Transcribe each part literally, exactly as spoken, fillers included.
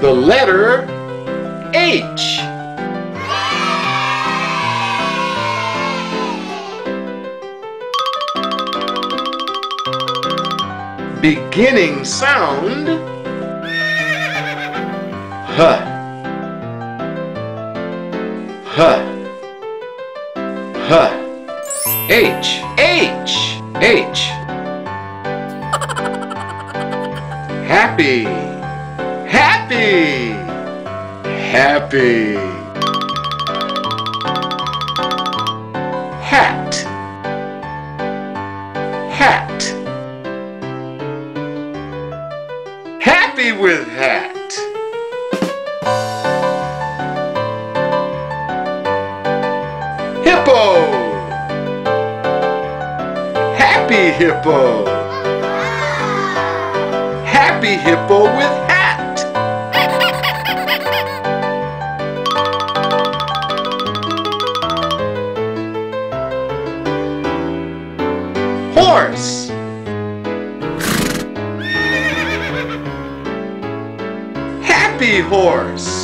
the letter H. Beginning sound H. H. H. H. H. H. Happy. Happy. Happy. Hat. Hat. Happy with hat. Hippo. Happy hippo. Happy hippo with hat. Horse. Happy horse.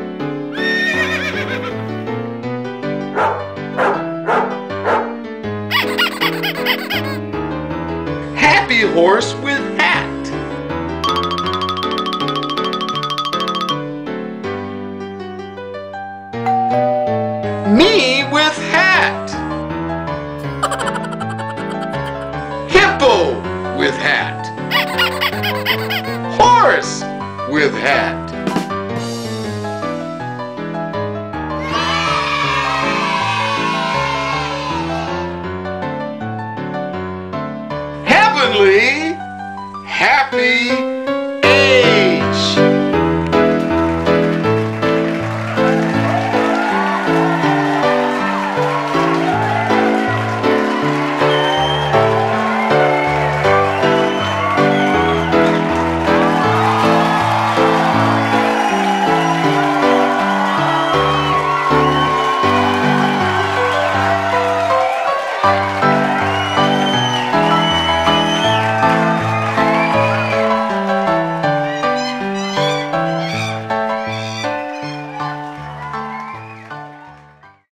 Happy horse with hat. Me with hat. Hippo with hat. Horse with hat.